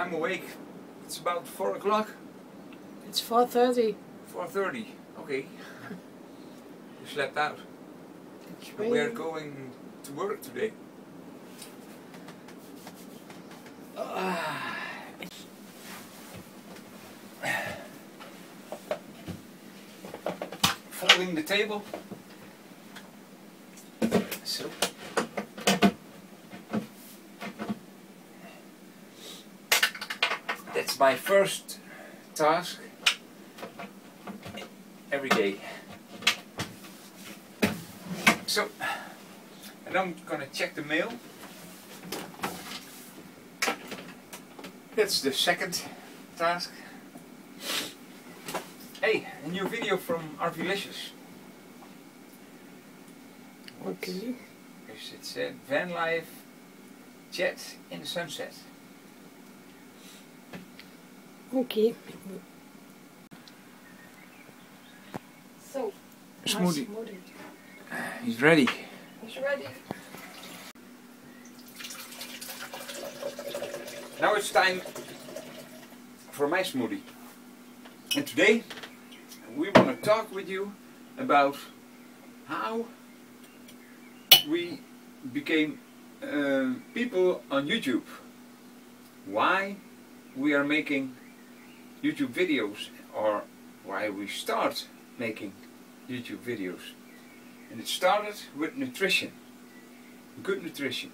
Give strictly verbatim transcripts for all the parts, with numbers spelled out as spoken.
I'm awake. It's about four o'clock. It's four thirty. four thirty. Okay. You slept out. It's And we're going to work today. Folding the table. So. That's my first task every day. So, and I'm gonna check the mail. That's the second task. Hey, a new video from Arvilicious. Okay. Yes, it said van life chat in the sunset. Okay. So, Smoothie. smoothie. He's ready. He's ready. Now it's time for my smoothie. And today we want to talk with you about how we became uh, people on YouTube. Why we are making YouTube videos, or why we start making YouTube videos. And it started with nutrition. Good nutrition.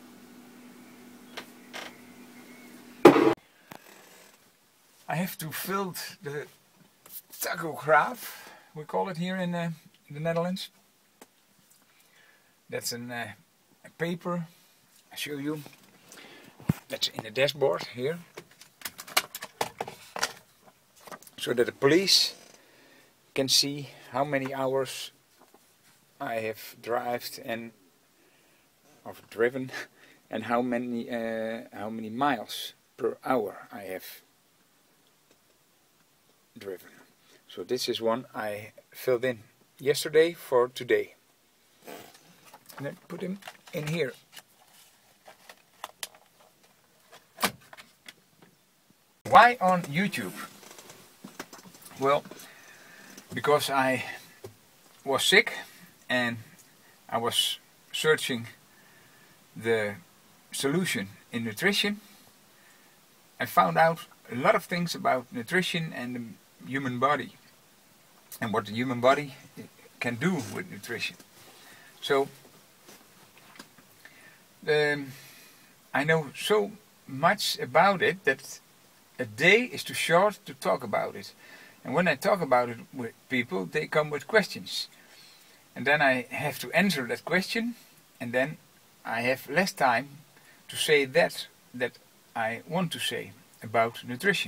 I have to fill the tachograph, we call it here in, uh, in the Netherlands. That's an, uh, a paper, I show you. That's in the dashboard here. So that the police can see how many hours I have driven and of driven, and how many uh, how many miles per hour I have driven. So this is one I filled in yesterday for today, and then put him in here. Why on YouTube? Well, because I was sick and I was searching the solution in nutrition. I found out a lot of things about nutrition and the human body and what the human body can do with nutrition. So um, I know so much about it that a day is too short to talk about it. And when I talk about it with people, they come with questions. And then I have to answer that question, and then I have less time to say that that I want to say about nutrition.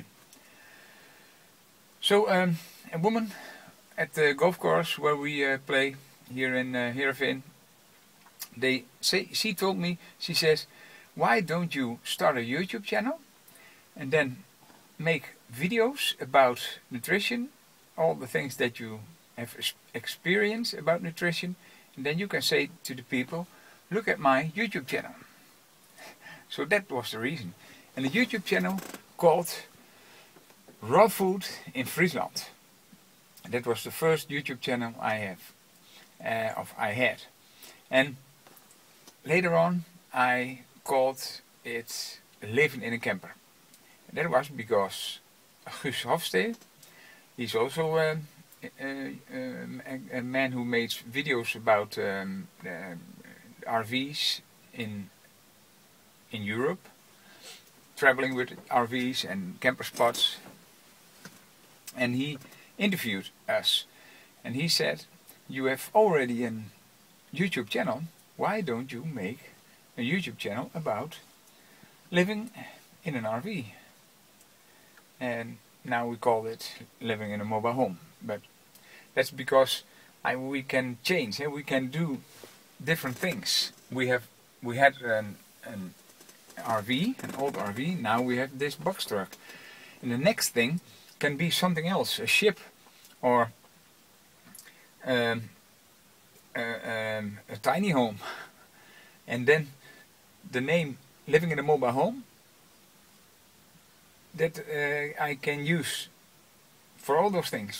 So um, a woman at the golf course where we uh, play here in uh, Heerenveen, they say, she told me, she says, why don't you start a YouTube channel and then make videos about nutrition, all the things that you have experienced about nutrition, and then you can say to the people, look at my YouTube channel. So that was the reason. And the YouTube channel called Raw Food in Friesland. And that was the first YouTube channel I have, uh, of I had. And later on I called it Living in a Camper. And that was because Guus Hofstede, he's also um, a, a, a man who makes videos about um, uh, R Vs in in Europe, traveling with R Vs and camper spots. And he interviewed us, and he said, you have already a YouTube channel, why don't you make a YouTube channel about living in an R V? And now we call it living in a mobile home. But that's because I, we can change, eh? We can do different things. We have we had an, an R V, an old R V, now we have this box truck. And the next thing can be something else, a ship, or um, uh, um, a tiny home. And then the name living in a mobile home, that uh, I can use for all those things.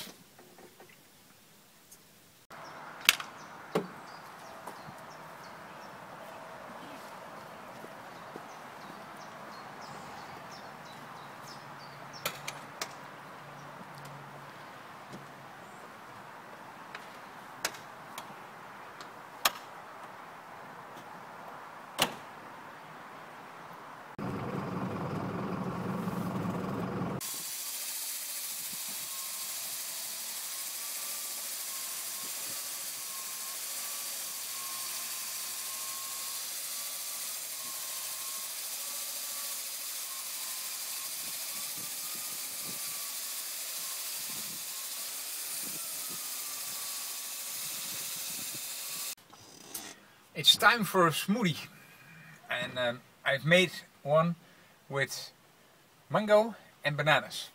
It's time for a smoothie, and um, I've made one with mango and bananas.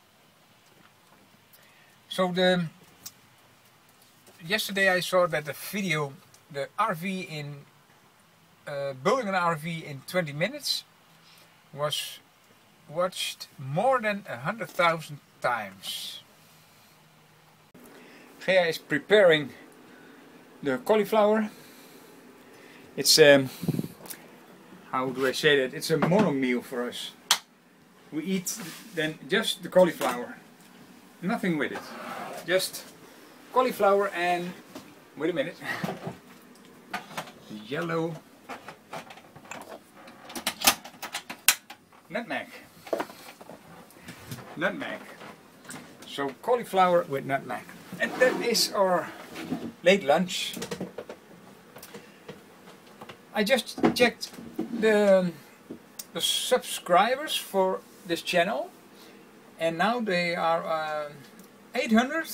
So the yesterday I saw that the video, the R V in uh, building an R V in twenty minutes, was watched more than a hundred thousand times. Gea is preparing the cauliflower. It's um, how do I say that? It's a mono meal for us. We eat then just the cauliflower, nothing with it. Just cauliflower and wait a minute, yellow nutmeg. Nutmeg. So cauliflower with nutmeg, and that is our late lunch. I just checked the, the subscribers for this channel, and now they are uh, eight hundred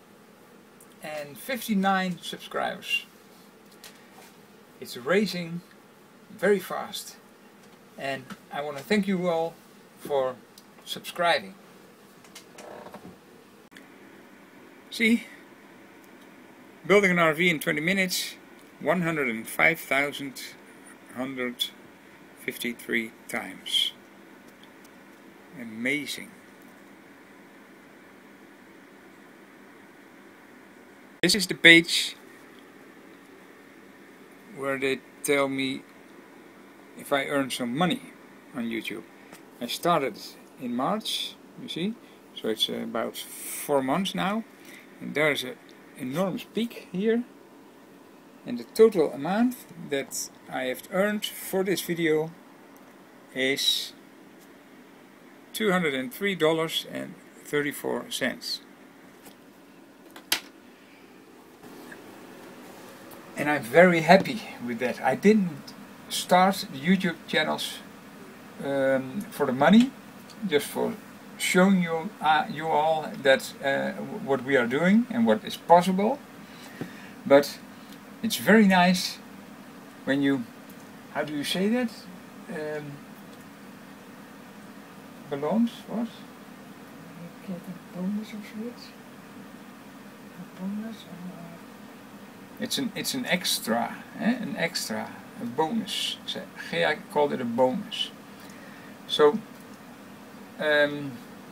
fifty-nine subscribers. It's raising very fast, and I want to thank you all for subscribing. See, building an R V in twenty minutes, one hundred five thousand one hundred fifty-three times. Amazing. This is the page where they tell me if I earn some money on YouTube. I started in March, you see, so it's uh, about four months now, and there's an enormous peak here. And the total amount that I have earned for this video is two hundred three dollars and thirty-four cents. And I'm very happy with that. I didn't start the YouTube channels um, for the money, just for showing you, uh, you all that uh, what we are doing and what is possible. But it's very nice when you, how do you say that? Um, balloons, what? Ik heb een bonus of zoiets. Een bonus of... It's an, it's an extra, eh? An extra, a bonus. Gea called it a bonus. So, um,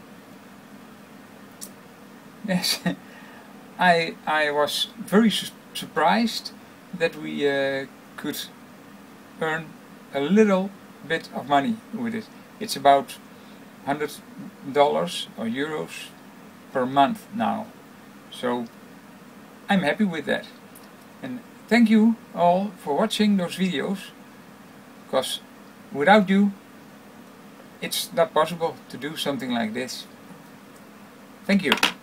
yes, I, I was very su surprised that we uh, could earn a little bit of money with it. It's about one hundred dollars or euros per month now. So I'm happy with that. And thank you all for watching those videos, because without you it's not possible to do something like this. Thank you.